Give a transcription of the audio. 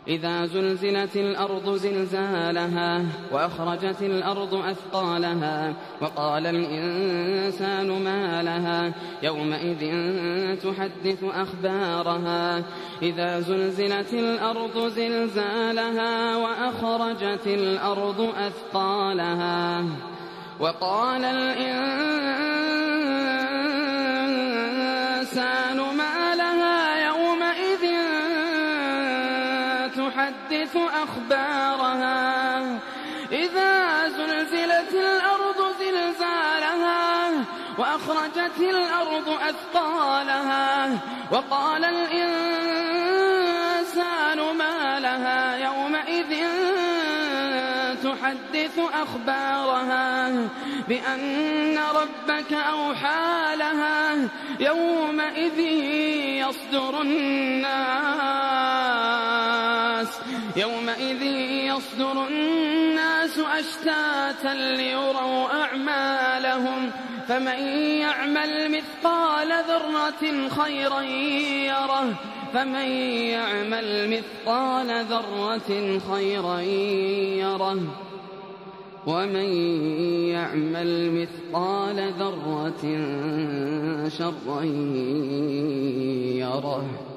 إذا زلزلت الأرض زلزالها وأخرجت الأرض أثقالها وقال الإنسان ما لها يومئذ تحدث أخبارها إذا زلزلت الأرض زلزالها وأخرجت الأرض أثقالها وقال الإنسان ما لها يومئذ تحدث أخبارها إذا زلزلت الأرض زلزالها وأخرجت الأرض أثقالها وقال الإنسان ما لها يومئذ تحدث أخبارها بأن ربك أوحى لها يومئذ يصدر الناس أشتاتا ليروا أعمالهم فمن يعمل مثقال ذرة خيرا يره ومن يعمل مثقال ذرة شرا يره.